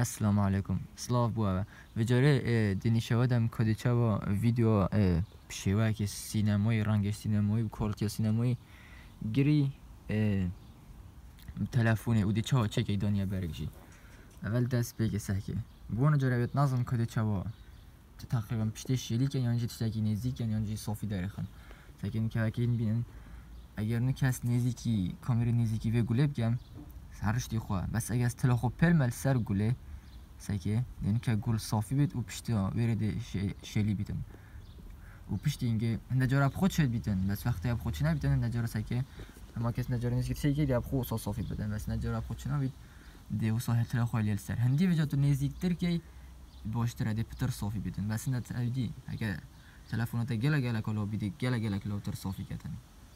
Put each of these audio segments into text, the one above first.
Assalamu alaikum. Slav bua. Vejare dinishawadam kodichava video pshiwa ki sinemoi range sinemoi quality sinemoi giri telefoni udicha çeki danya bergji. Evvel dest peki sahki. Bu جربت نظم kodichava تقریبا پشتش شیلی که یعنی تشکی نزدیک یعنی صافی داره خن. ساکن که اکین بینن اگر نکس نزدیکی کامera نزدیکی و گله بگم سرش دی خواه بس اگر از تلاخو پلمل سر گله ساکی یعنی که گل صافی بید و پشتی ورده شیلی بیتن و پشتی اینگه نجار اب خود شد بیتن بس وقتی اب خود چنه بیتن نجار ساکی اما کس نجار نزدیک ساکی دی اب خود صافی بدن بس نجار اب خود چنه بید دی و ساحل تلاخو لیل سر هندی وجاتو نزدیک تر که باشتر دی پتر صافی بیتن بس نه تردی اگر تلفنات گله کلا بیده گله کلا تر صافی کردن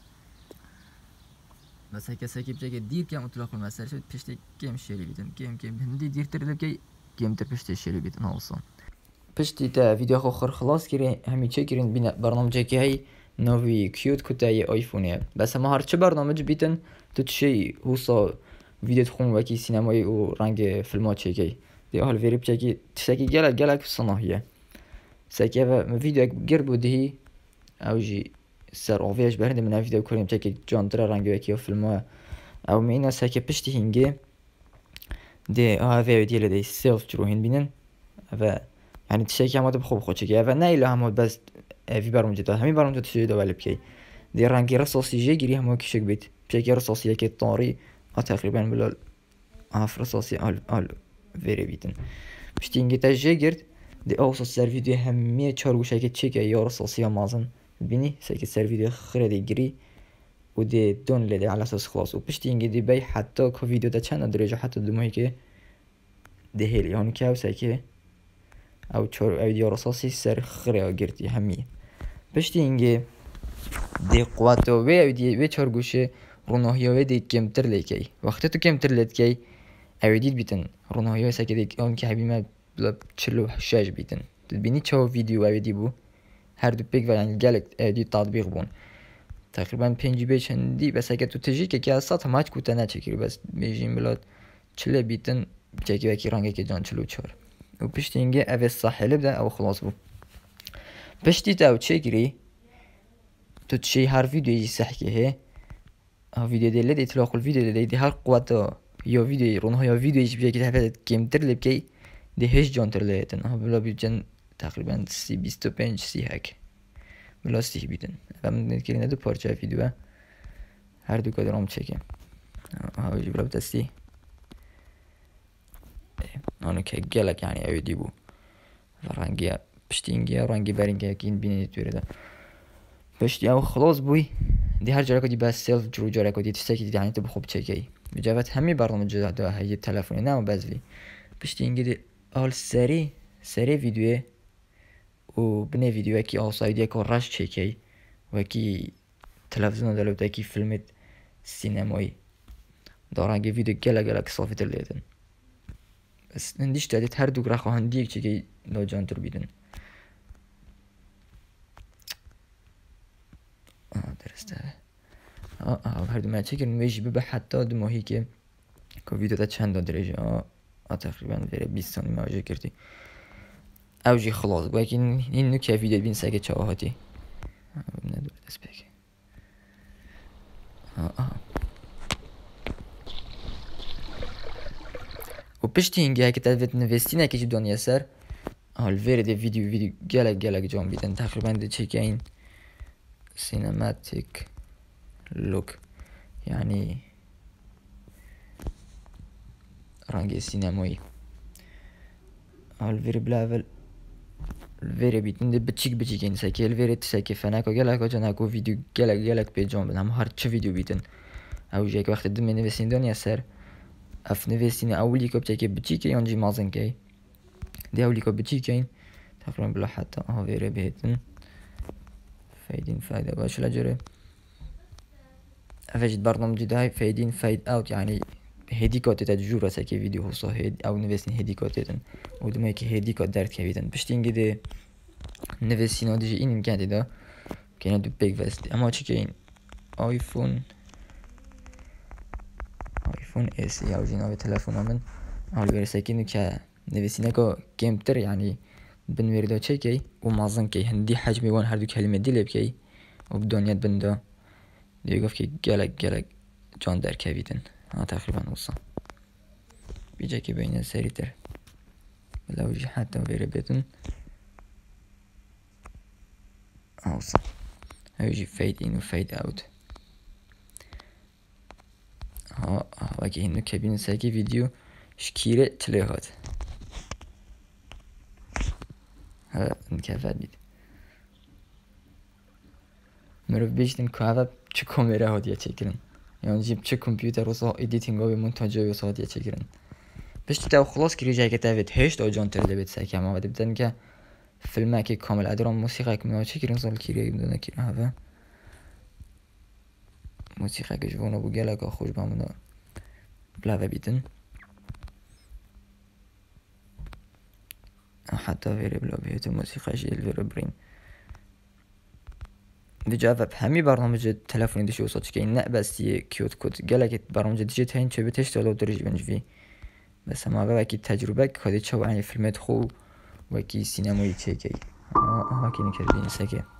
بس هيك ساكي بجاك دير كم اطلاق المسار شد بشتي كم شيلي بيتن كم هندي دير ترلب كم تر بشتي شيلي بيتن هاوصان بشتي تا فيديو اخر خلاص كيرين همي تشيكرين بين برنامج هي نوفي كيوت كتاي ايفون بس ما هرچه برنامج بيتن تشي هوصا فيديو تخون وكي سينماي و رنگ فيلمات چيكي دي حال فيري بجاكي تشاكي گلك صناهيه ساكي فيديو گرب بودي اوجي سر آویش برنده من ویدیو کنیم که جاندرا رنگی و کیو فیلم او مینا ساکه پشتی هنگه ده آوی دیل ده سلف جروهن بینن و یعنی تشکی همه بخوب خود چکی و نه ایلا همه بس وی برام جدا همین برام جدا تشکی دو ولب کی ده رنگی رساسی جه گیری همه کشک بیت بشکی رساسی که طاری تقریبا بلا رساسی آل ویری بیتن پشتی هنگه تجه گرد ده اوسط سر ویدیو همه چهار گوشه که چکه یا رساسی ها مازن بینی ساکی سر ویدیو خیلی گری و دی دون لیده على اساس خلاص و پشتی اینگه دی بی حتی که ویدیو دا چند درجه حتی دو ماهی که دی هیلی هانو که او ساکی او چهار او دیار اساسی سر خیلی گردی همیه پشتی اینگه دی قوات و او دی و چهار گوشه روناهی و دی کمتر لیکی وقتی تو کمتر لید کی او دید بیتن روناهی و ساکی دی اون که حبیمه بلا 46 بیتن بینی چه ویدیو او دی بو هر دو پیک و یعنی گلک دی تطبیق بون تقریبا 5 چندی بس اگه تو تجی که اساس ماچ کوتا نچکری بس میجیم بلاد چله بیتن چکی وکی رنگی که جان 44 و پشتی اینگه او ساحل بده او خلاص بو پشتی تو چگیری تو چی هر ویدیویی سحکه هه ویدیو دیله دی اطلاق الویدیو دی هر قوت یا ویدیو رونها یا ویدیویی بیه که تفاوت کمتر لبکی دی هیچ جان تر لیتن ها بلا بیجن تقریبا 25 هک بلا 30 بیدن و من نتکرین دو پارچه ویدیو هر دو کادرام چکم هاوجی بلا بتستی آنو که گلک یعنی اویدی بو و رنگی پشتینگی رنگی برینگی که این بینید توی ده پشتی او خلاص بوی دی هر جایی که دی بس سلف جرو جایی که دی تستی که دی یعنی تو بخوب چکی بجوات همی برنامه جدا هی تلفنی نه بازوی پشتینگی دی آل سری ویدیو و بنه ویدیو کی آسایدی که راش چکی و کی تلویزیون دلوقتي کی فیلم سینمایی دارنگی ویدیو گلک صافی تلیدن بس ندیش دادید هر دو گرخ هندی چکی نوجان تر بیدن درسته هر دو مچه که نویجی ببه حتی دو ماهی که ویدیو دا چند درجه تقریبا ویره 20 ثانیه موجه کردی اوجی خلاص باید این نوکه ویدیو بین سگه چاهاتی ندور دست بگه و پشتی اینگه که تدویت نوستی نکشی دنیا سر حال ویره ویدیو گلک جان بیدن تقریبا ده چکه این سینماتیک لوک یعنی رنگ سینمایی حال ویره بلاول الفيري بيتن بتشيك يعني ساكي الفيري تساكي فناكو جالك جاناكو فيديو جالك بيجون بنام هار تش فيديو بيتن او جاك وقت دمي نفسين دنيا سر اف نفسين اوليكو بتاكي بتشيكي يونجي مازن كاي دي اوليكو بتشيكي تقريبا بلا حتى فيري بيتن فايدين فايدة باش لاجري افجد برنامج داي فايدين فايد اوت يعني هدیکات تجربه ساکی ویدیو هوسا هد او نویسین هدیکاتن و دمایی که هدیکات درد کردن پشتینگی ده نویسین آدیجی این امکان دیده که اینا دو بیگ وست اما چی که این آیفون اس یا جناب تلفن من حال برسه که نویسینه که کمتر یعنی بنویرده چه کی و مازن کی هندی حجمی وان هر دو کلمه دیل بکی و بدانیت بنده دیگه گفت که گلک جان در کویدن تقریبا وصل بیجا که بین سری تر بلاوجی حتی ویره بدون وصل هيجي فيد in و فيد out ها وكي هنو كابين ساكي فيديو شكيرة تليهات ها نكافات بيد مروف بيشتن كافات چه كاميرا هات يا چكرن يعني جيب چه كمبيوتر وصا اديتنگ و مونتاج و صاد يا چكرن بشت تا خلاص كري جاي كتابت هشت اجان تر دبت ساكي اما بده بدن که فيلم كي كامل ادرام موسيقى كمنا چكرن صال كيري بدن كيري هذا موسیقی که جوانو بو گله که خوش بامونا بلاوه بیتن حتی ویره بلا بیتن موسیقی جیل ویره برین دیجا و همی برنامه تلفنی داشته وسط که این نه بسیه کیوت کد گله که برنامه دیجا تاین چه بتش تالو درج بنجوی بس ما با کی تجربه که خودی چه وانی فیلمت خو و کی سینمایی چه کی آها کی نکردین سکه